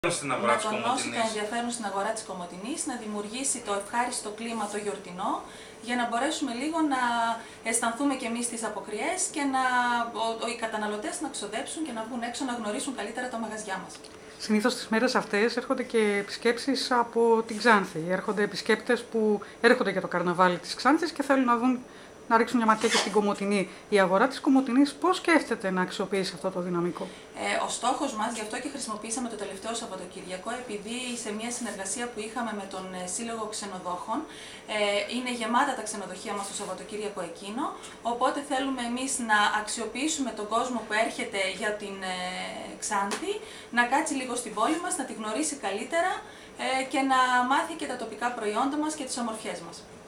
Στην αγορά να της τονώσει το Κομοτηνής. ενδιαφέρον στην αγορά της Κομοτηνής, να δημιουργήσει το ευχάριστο κλίμα το γιορτινό, για να μπορέσουμε λίγο να αισθανθούμε και εμείς τις αποκριές και οι καταναλωτές να ξοδέψουν και να βγουν έξω να γνωρίσουν καλύτερα τα μαγαζιά μας. Συνήθως τις μέρες αυτές έρχονται και επισκέψεις από την Ξάνθη. Έρχονται επισκέπτες που έρχονται για το καρναβάλι της Ξάνθης και θέλουν να ρίξουν μια ματιά και στην Κομοτηνή. Η αγορά της Κομοτηνής πώς σκέφτεται να αξιοποιήσει αυτό το δυναμικό? Ο στόχος μας, γι' αυτό και χρησιμοποίησαμε το τελευταίο Σαββατοκύριακο, επειδή σε μια συνεργασία που είχαμε με τον Σύλλογο Ξενοδόχων, είναι γεμάτα τα ξενοδοχεία μας το Σαββατοκύριακο εκείνο, οπότε θέλουμε εμείς να αξιοποιήσουμε τον κόσμο που έρχεται για την Ξάνθη, να κάτσει λίγο στην πόλη μας, να τη γνωρίσει καλύτερα και να μάθει και τα τοπικά προϊόντα μας και τις ομορφιές μας.